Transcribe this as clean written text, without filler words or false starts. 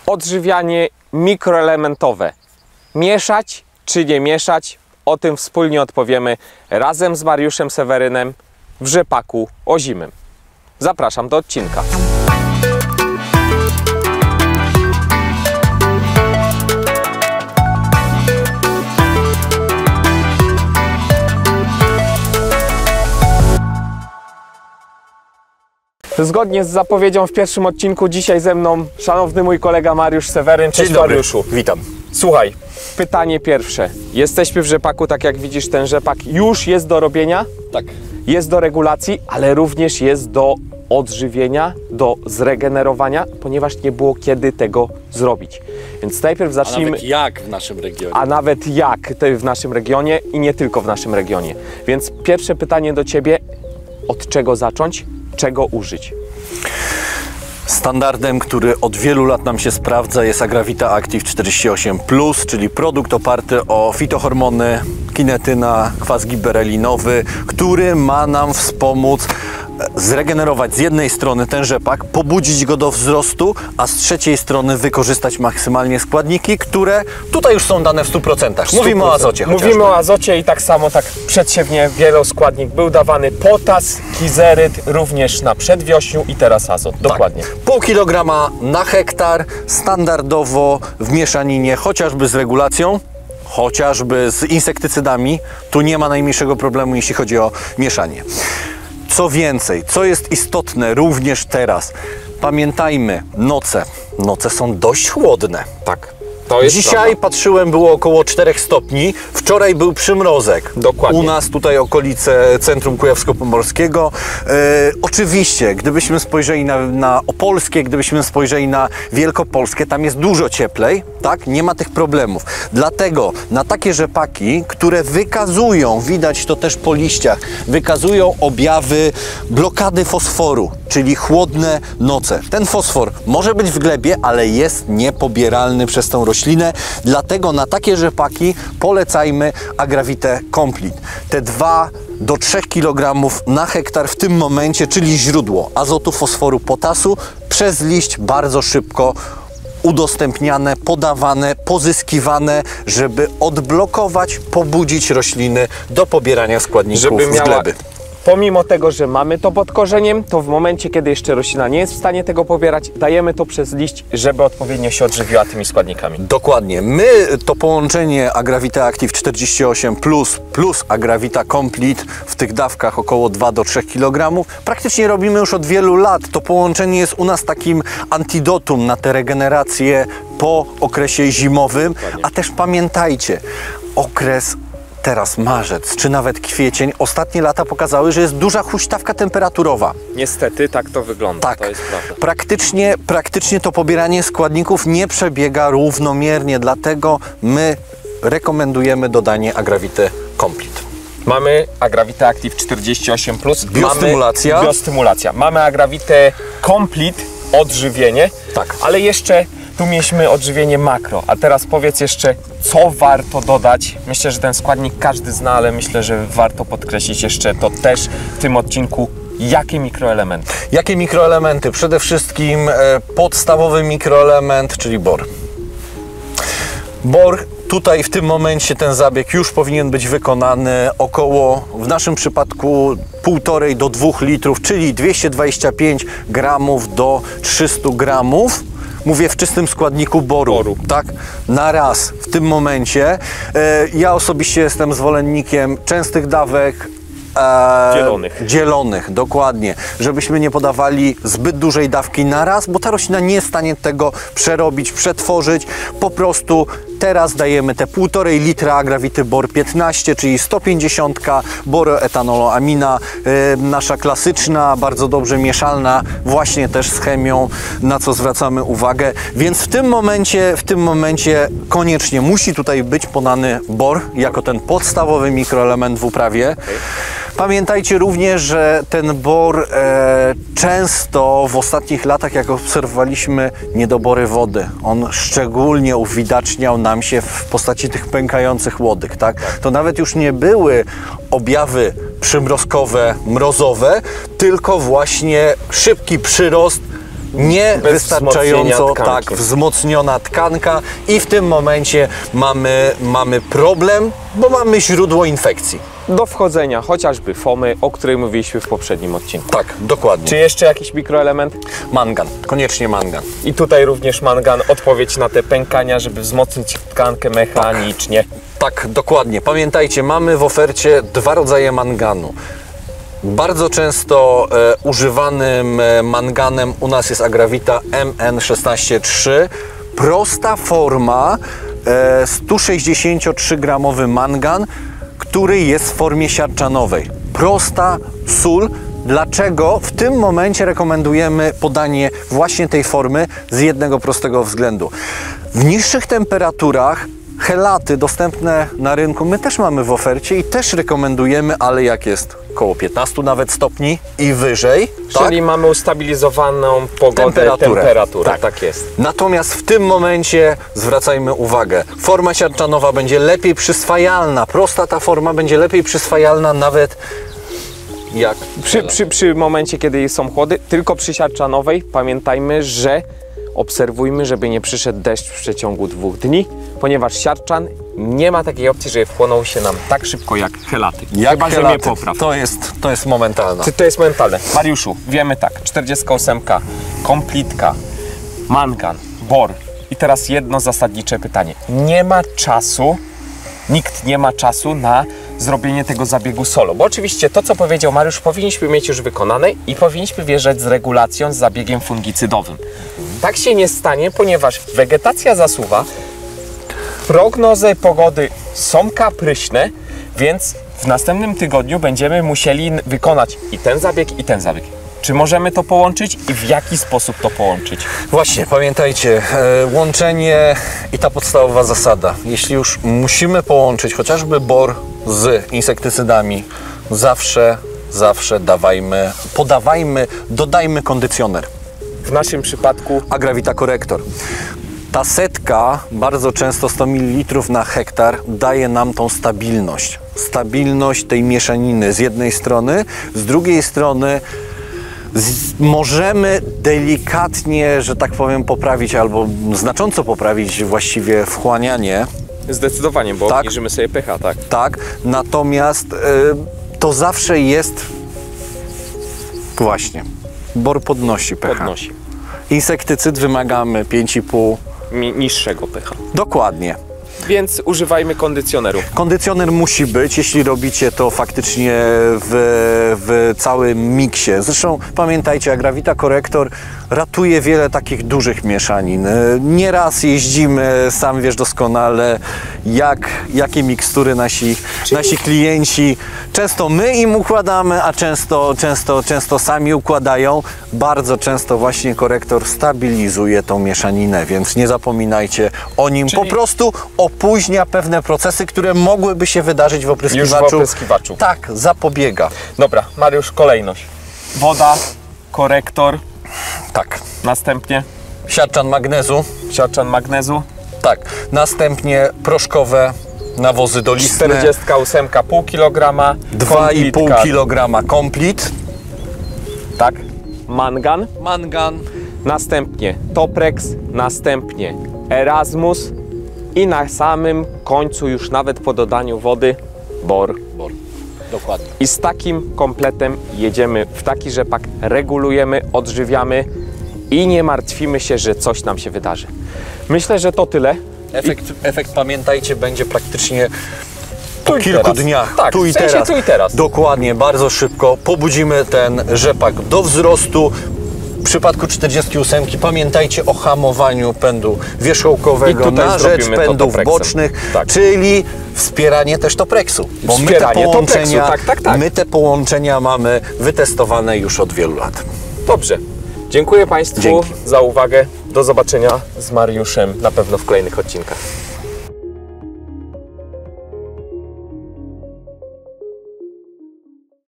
Odżywianie mikroelementowe. Mieszać czy nie mieszać? O tym wspólnie odpowiemy razem z Mariuszem Sewerynem w rzepaku ozimym. Zapraszam do odcinka. Zgodnie z zapowiedzią w pierwszym odcinku dzisiaj ze mną szanowny mój kolega Mariusz Seweryn. Cześć Mariuszu. Witam. Słuchaj, pytanie pierwsze. Jesteśmy w rzepaku, tak jak widzisz, ten rzepak już jest do robienia. Tak. Jest do regulacji, ale również jest do odżywienia, do zregenerowania, ponieważ nie było kiedy tego zrobić. Więc najpierw zacznijmy... A nawet jak w naszym regionie. A nawet jak w naszym regionie i nie tylko w naszym regionie. Więc pierwsze pytanie do Ciebie, od czego zacząć, czego użyć? Standardem, który od wielu lat nam się sprawdza, jest Agravita Active 48+, czyli produkt oparty o fitohormony, kinetyna, kwas gibberellinowy, który ma nam wspomóc zregenerować z jednej strony ten rzepak, pobudzić go do wzrostu, a z trzeciej strony wykorzystać maksymalnie składniki, które tutaj już są dane w 100%. Mówimy o azocie. Mówimy o azocie i tak samo, tak przedsiewnie wieloskładnik był dawany potas, kizeryt, również na przedwiośniu i teraz azot. Dokładnie. Tak. Pół kilograma na hektar, standardowo w mieszaninie, chociażby z regulacją, chociażby z insektycydami. Tu nie ma najmniejszego problemu, jeśli chodzi o mieszanie. Co więcej, co jest istotne również teraz, pamiętajmy, noce są dość chłodne. Tak. To jest Dzisiaj prawda. patrzyłem, było około 4 stopni, wczoraj był przymrozek. Dokładnie. U nas tutaj okolice centrum kujawsko-pomorskiego. Oczywiście, gdybyśmy spojrzeli na Opolskie, gdybyśmy spojrzeli na Wielkopolskę, tam jest dużo cieplej, tak? Nie ma tych problemów. Dlatego na takie rzepaki, które wykazują, widać to też po liściach, wykazują objawy blokady fosforu, czyli chłodne noce. Ten fosfor może być w glebie, ale jest niepobieralny przez tą roślinę, dlatego na takie rzepaki polecajmy Agravitę Complete. Te 2 do 3 kg na hektar w tym momencie, czyli źródło azotu, fosforu, potasu, przez liść bardzo szybko udostępniane, podawane, pozyskiwane, żeby odblokować, pobudzić rośliny do pobierania składników z gleby. Pomimo tego, że mamy to pod korzeniem, to w momencie, kiedy jeszcze roślina nie jest w stanie tego pobierać, dajemy to przez liść, żeby odpowiednio się odżywiła tymi składnikami. Dokładnie. My to połączenie Agravita Active 48+, plus Agravita Complete w tych dawkach około 2 do 3 kg praktycznie robimy już od wielu lat. To połączenie jest u nas takim antidotum na tę regenerację po okresie zimowym, a też pamiętajcie, okres teraz marzec, czy nawet kwiecień, ostatnie lata pokazały, że jest duża huśtawka temperaturowa. Niestety tak to wygląda, tak. To jest prawda. Praktycznie to pobieranie składników nie przebiega równomiernie, dlatego my rekomendujemy dodanie Agravity Complete. Mamy Agravitę Active 48+, biostymulacja. Mamy biostymulacja. Mamy Agravitę Complete, odżywienie, tak. Ale jeszcze tu mieliśmy odżywienie makro, a teraz powiedz jeszcze, co warto dodać. Myślę, że ten składnik każdy zna, ale myślę, że warto podkreślić jeszcze to też w tym odcinku. Jakie mikroelementy? Jakie mikroelementy? Przede wszystkim podstawowy mikroelement, czyli bor. Bor, tutaj w tym momencie ten zabieg już powinien być wykonany około, w naszym przypadku 1,5 do 2 litrów, czyli 225 gramów do 300 gramów. Mówię w czystym składniku boru, tak? Na raz w tym momencie. Ja osobiście jestem zwolennikiem częstych dawek, dzielonych, dokładnie, żebyśmy nie podawali zbyt dużej dawki na raz, bo ta roślina nie jest w stanie tego przerobić, przetworzyć. Po prostu teraz dajemy te 1,5 litra Agravity Bor 15, czyli 150 boroetanoloamina, nasza klasyczna, bardzo dobrze mieszalna, właśnie też z chemią, na co zwracamy uwagę. Więc w tym momencie koniecznie musi tutaj być podany bor jako ten podstawowy mikroelement w uprawie. Pamiętajcie również, że ten bor często w ostatnich latach, jak obserwowaliśmy, niedobory wody. On szczególnie uwidaczniał nam się w postaci tych pękających łodyg, tak? To nawet już nie były objawy przymrozkowe, mrozowe, tylko właśnie szybki przyrost niewystarczająco wzmocnienia tkanki. tak wzmocniona tkanka i w tym momencie mamy problem, bo mamy źródło infekcji. Do wchodzenia chociażby fomy, o której mówiliśmy w poprzednim odcinku. Tak, dokładnie. Czy jeszcze jakiś mikroelement? Mangan, koniecznie mangan. I tutaj również mangan, odpowiedź na te pękania, żeby wzmocnić tkankę mechanicznie. Tak, dokładnie. Pamiętajcie, mamy w ofercie 2 rodzaje manganu. Bardzo często używanym manganem u nas jest Agravita MN163. Prosta forma, 163-gramowy mangan, który jest w formie siarczanowej. Prosta sól. Dlaczego w tym momencie rekomendujemy podanie właśnie tej formy? Z jednego prostego względu. W niższych temperaturach helaty dostępne na rynku my też mamy w ofercie i też rekomendujemy, ale jak jest koło 15 nawet stopni i wyżej, Czyli mamy ustabilizowaną pogodę, temperaturę. Tak jest. Natomiast w tym momencie zwracajmy uwagę, forma siarczanowa będzie lepiej przyswajalna, prosta ta forma będzie lepiej przyswajalna nawet jak Przy momencie, kiedy są chłody, tylko przy siarczanowej pamiętajmy, że obserwujmy, żeby nie przyszedł deszcz w przeciągu 2 dni, ponieważ siarczan nie ma takiej opcji, żeby wchłonął się nam tak szybko jak helaty. Chyba, że mnie popraw. To jest momentalne. To jest mentalne. Mariuszu, wiemy tak, 48, komplitka, mangan, bor. I teraz jedno zasadnicze pytanie. Nie ma czasu, nikt nie ma czasu na zrobienie tego zabiegu solo, bo oczywiście to, co powiedział Mariusz, powinniśmy mieć już wykonane i powinniśmy wjeżdżać z regulacją, z zabiegiem fungicydowym. Tak się nie stanie, ponieważ wegetacja zasuwa, prognozy pogody są kapryśne, więc w następnym tygodniu będziemy musieli wykonać i ten zabieg, i ten zabieg. Czy możemy to połączyć i w jaki sposób to połączyć? Właśnie, pamiętajcie, łączenie i ta podstawowa zasada. Jeśli już musimy połączyć chociażby bor z insektycydami, zawsze dodajmy kondycjoner. W naszym przypadku Agravita Corrector. Ta setka, bardzo często 100 ml na hektar, daje nam tą stabilność. Stabilność tej mieszaniny z jednej strony, z drugiej strony możemy delikatnie, że tak powiem, poprawić albo znacząco poprawić właściwie wchłanianie. zdecydowanie, bo Tak. obniżymy sobie pH, tak? Tak, natomiast to zawsze jest właśnie, bor podnosi pH. Podnosi. Insektycyd wymagamy 5,5. Niższego pH. Dokładnie. Więc używajmy kondycjoneru. Kondycjoner musi być, jeśli robicie to faktycznie w całym miksie. Zresztą pamiętajcie, Agravita Corrector ratuje wiele takich dużych mieszanin. Nieraz jeździmy, sam wiesz doskonale, jakie mikstury nasi klienci, często my im układamy, a często sami układają. Bardzo często właśnie korektor stabilizuje tą mieszaninę, więc nie zapominajcie o nim. Czyli po prostu opóźnia pewne procesy, które mogłyby się wydarzyć w opryskiwaczu. Już w opryskiwaczu. Tak, zapobiega. Dobra, Mariusz, kolejność. Woda, korektor, Tak. następnie Siarczan magnezu. siarczan magnezu, Tak. Następnie proszkowe nawozy dolistne. 48 pół kilograma, 2,5 kg komplit. tak, mangan, Mangan. następnie Toprex, następnie Erasmus i na samym końcu, już nawet po dodaniu wody, bor. Dokładnie. I z takim kompletem jedziemy w taki rzepak, regulujemy, odżywiamy i nie martwimy się, że coś nam się wydarzy. Myślę, że to tyle. Efekt, pamiętajcie, będzie praktycznie po Tu i kilku teraz. dniach. Tak, tu i w sensie teraz. tu i teraz. Dokładnie, bardzo szybko pobudzimy ten rzepak do wzrostu. W przypadku 48 pamiętajcie o hamowaniu pędu wierzchołkowego I tutaj na rzecz zrobimy to pędów Toprexem. bocznych, Tak. czyli wspieranie też Toprexu. Bo Wspieranie Toprexu, tak. my te połączenia mamy wytestowane już od wielu lat. Dobrze. Dziękuję Państwu Dzięki. za uwagę. Do zobaczenia z Mariuszem na pewno w kolejnych odcinkach.